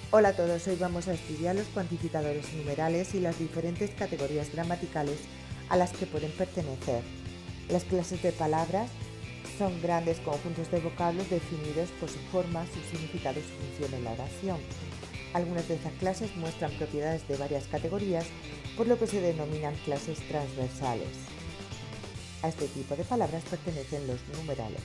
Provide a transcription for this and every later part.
Hola a todos, hoy vamos a estudiar los cuantificadores numerales y las diferentes categorías gramaticales a las que pueden pertenecer. Las clases de palabras son grandes conjuntos de vocablos definidos por su forma, su significado y su función en la oración. Algunas de estas clases muestran propiedades de varias categorías, por lo que se denominan clases transversales. A este tipo de palabras pertenecen los numerales.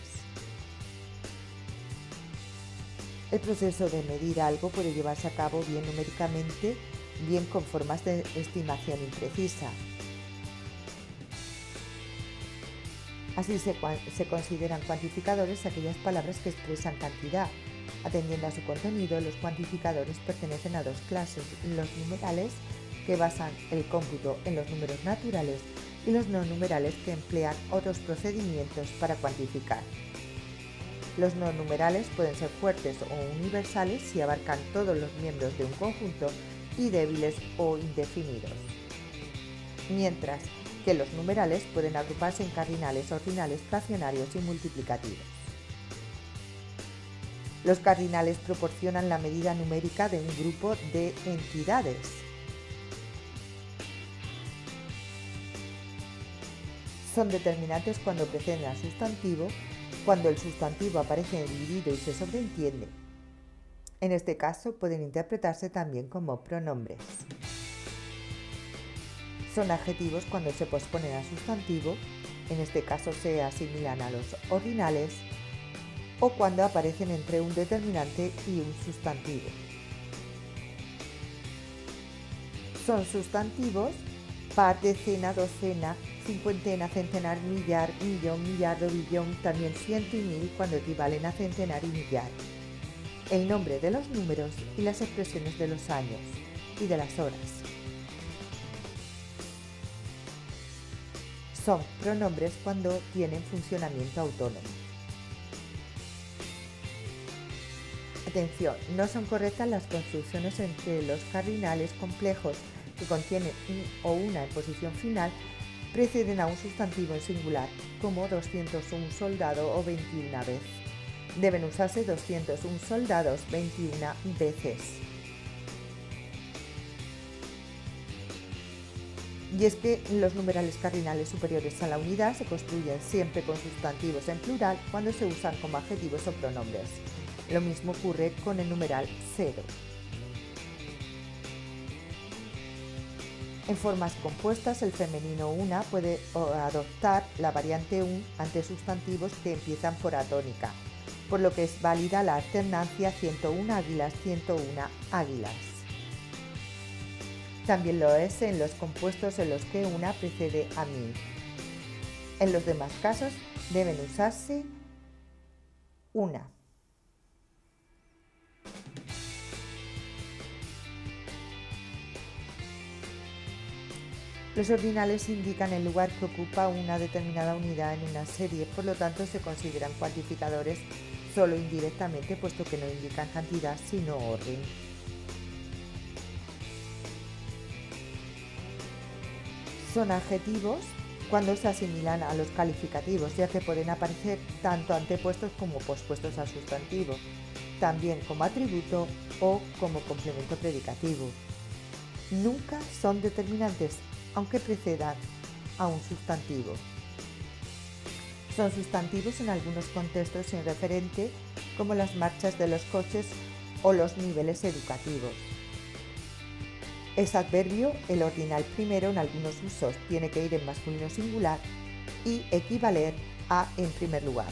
El proceso de medir algo puede llevarse a cabo bien numéricamente, bien con formas de estimación imprecisa. Así se consideran cuantificadores aquellas palabras que expresan cantidad. Atendiendo a su contenido, los cuantificadores pertenecen a dos clases: los numerales, que basan el cómputo en los números naturales, y los no numerales, que emplean otros procedimientos para cuantificar. Los no numerales pueden ser fuertes o universales si abarcan todos los miembros de un conjunto, y débiles o indefinidos. Mientras que los numerales pueden agruparse en cardinales, ordinales, fraccionarios y multiplicativos. Los cardinales proporcionan la medida numérica de un grupo de entidades. Son determinantes cuando preceden al sustantivo, cuando el sustantivo aparece dividido y se sobreentiende. En este caso pueden interpretarse también como pronombres. Son adjetivos cuando se posponen al sustantivo, en este caso se asimilan a los ordinales, o cuando aparecen entre un determinante y un sustantivo. Son sustantivos par, decena, docena, cincuentena, centenar, millar, millón, millardo, billón, también ciento y mil cuando equivalen a centenar y millar. El nombre de los números y las expresiones de los años y de las horas. Son pronombres cuando tienen funcionamiento autónomo. Atención, no son correctas las construcciones entre los cardinales complejos que contienen un o una en posición final, preceden a un sustantivo en singular, como 201 soldado o 21 vez. Deben usarse 201 soldados 21 veces. Y es que los numerales cardinales superiores a la unidad se construyen siempre con sustantivos en plural cuando se usan como adjetivos o pronombres. Lo mismo ocurre con el numeral 0. En formas compuestas, el femenino una puede adoptar la variante un ante sustantivos que empiezan por A tónica, por lo que es válida la alternancia 101 águilas, 101 águilas. También lo es en los compuestos en los que una precede a 1000. En los demás casos deben usarse una. Los ordinales indican el lugar que ocupa una determinada unidad en una serie, por lo tanto se consideran cuantificadores solo indirectamente, puesto que no indican cantidad sino orden. Son adjetivos cuando se asimilan a los calificativos, ya que pueden aparecer tanto antepuestos como pospuestos al sustantivo, también como atributo o como complemento predicativo. Nunca son determinantes, aunque precedan a un sustantivo. Son sustantivos en algunos contextos sin referente, como las marchas de los coches o los niveles educativos. Es adverbio el ordinal primero en algunos usos, tiene que ir en masculino singular y equivaler a en primer lugar.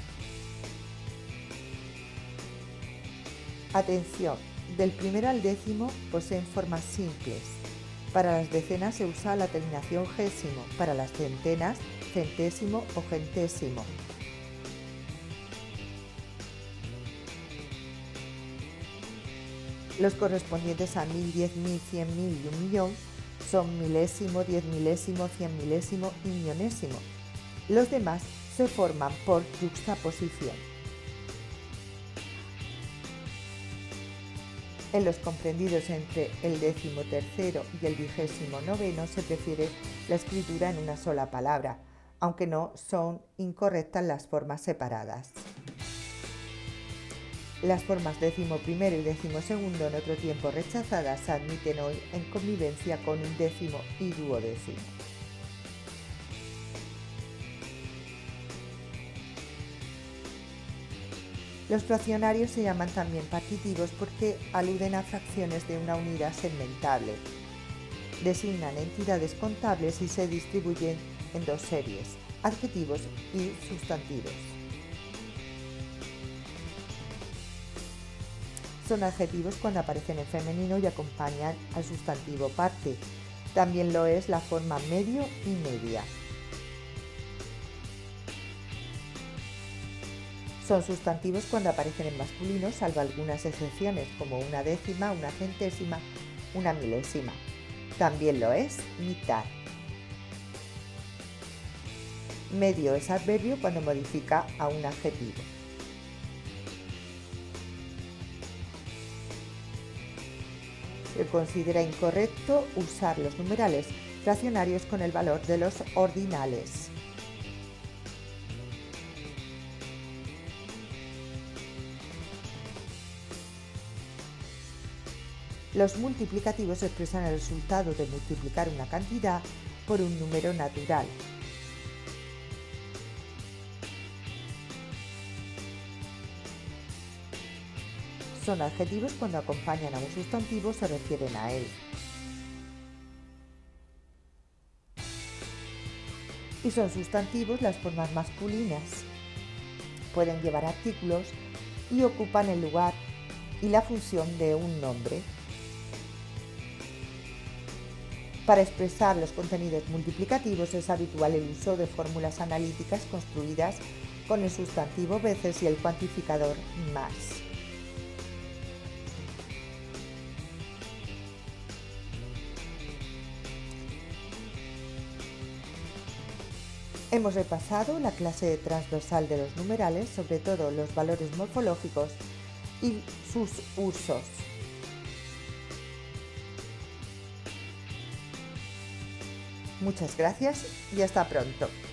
Atención, del primero al décimo poseen formas simples. Para las decenas se usa la terminación gésimo, para las centenas, centésimo o gentésimo. Los correspondientes a 1000, 10.000, 100.000 y 1.000.000 son milésimo, 10 milésimo, 100 milésimo y millonésimo. Los demás se forman por yuxtaposición. En los comprendidos entre el 13º y el 29º se prefiere la escritura en una sola palabra, aunque no son incorrectas las formas separadas. Las formas décimo primero y décimo segundo en otro tiempo rechazadas se admiten hoy en convivencia con un décimo y duodécimo. Los fraccionarios se llaman también partitivos porque aluden a fracciones de una unidad segmentable. Designan entidades contables y se distribuyen en dos series, adjetivos y sustantivos. Son adjetivos cuando aparecen en femenino y acompañan al sustantivo parte. También lo es la forma medio y media. Son sustantivos cuando aparecen en masculino, salvo algunas excepciones, como una décima, una centésima, una milésima. También lo es mitad. Medio es adverbio cuando modifica a un adjetivo. Se considera incorrecto usar los numerales fraccionarios con el valor de los ordinales. Los multiplicativos expresan el resultado de multiplicar una cantidad por un número natural. Son adjetivos cuando acompañan a un sustantivo o se refieren a él. Y son sustantivos las formas masculinas. Pueden llevar artículos y ocupan el lugar y la función de un nombre. Para expresar los contenidos multiplicativos es habitual el uso de fórmulas analíticas construidas con el sustantivo veces y el cuantificador más. Hemos repasado la clase transversal de los numerales, sobre todo los valores morfológicos y sus usos. Muchas gracias y hasta pronto.